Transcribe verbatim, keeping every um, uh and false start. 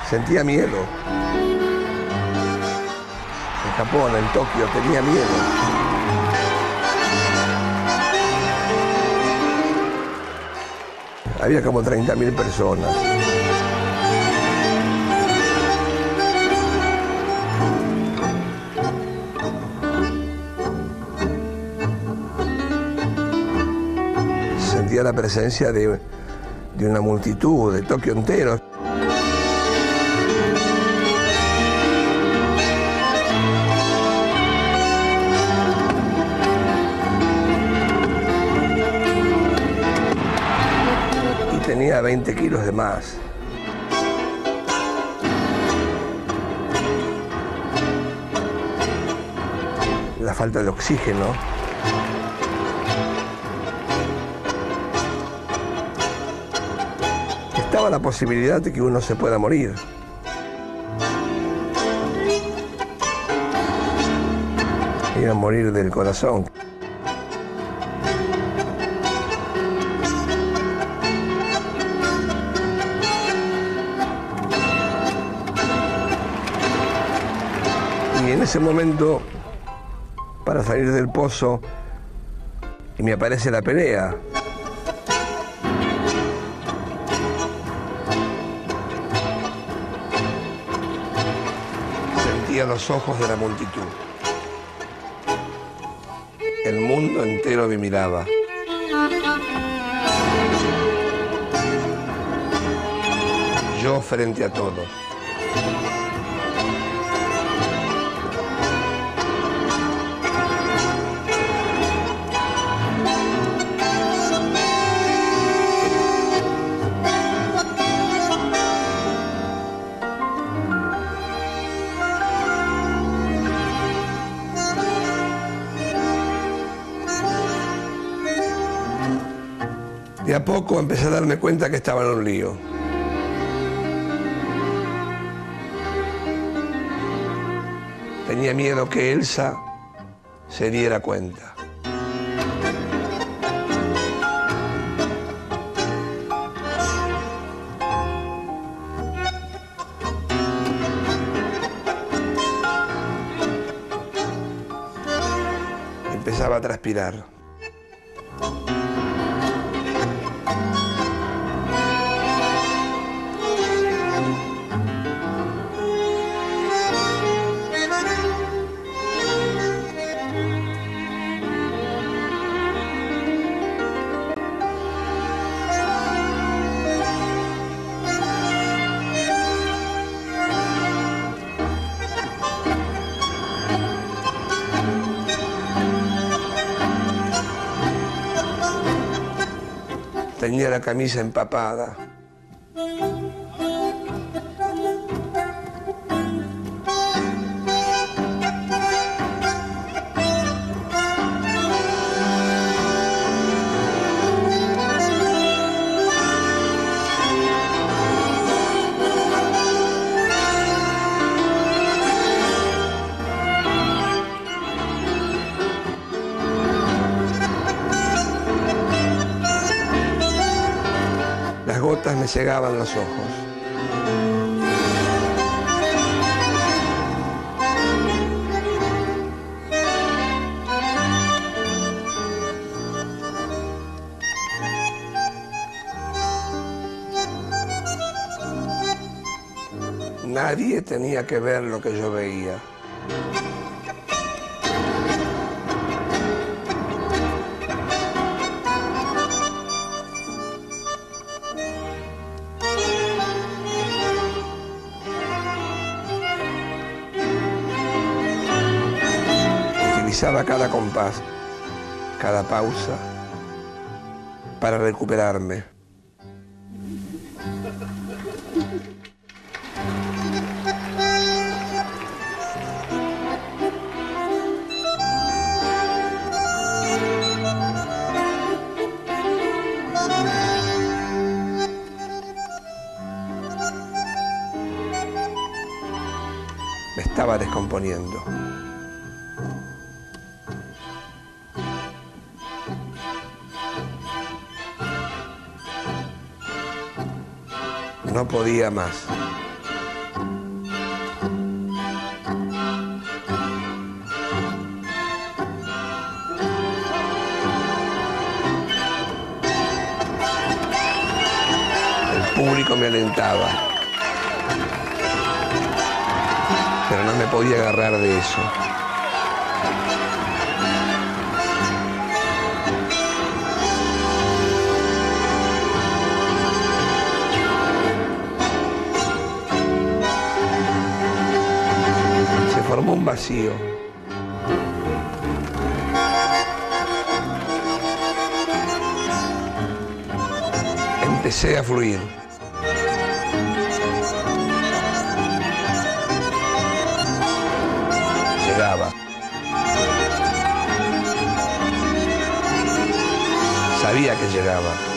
Sentía miedo. En Japón, en Tokio, tenía miedo. Había como treinta mil personas. Sentía la presencia de, de una multitud, de Tokio entero. Tenía veinte kilos de más. La falta de oxígeno. Estaba la posibilidad de que uno se pueda morir. Iba a morir del corazón. Y en ese momento, para salir del pozo, y me aparece la pelea. Sentía los ojos de la multitud. El mundo entero me miraba. Yo frente a todos. De a poco empecé a darme cuenta que estaba en un lío. Tenía miedo que Elsa se diera cuenta. Empezaba a transpirar. Tenía la camisa empapada. Las gotas me cegaban los ojos. Nadie tenía que ver lo que yo veía. Utilizaba cada compás, cada pausa, para recuperarme. Me estaba descomponiendo. No podía más. público me alentaba. Pero no me podía agarrar de eso. Se formó un vacío. Empecé a fluir. Llegaba. Sabía que llegaba.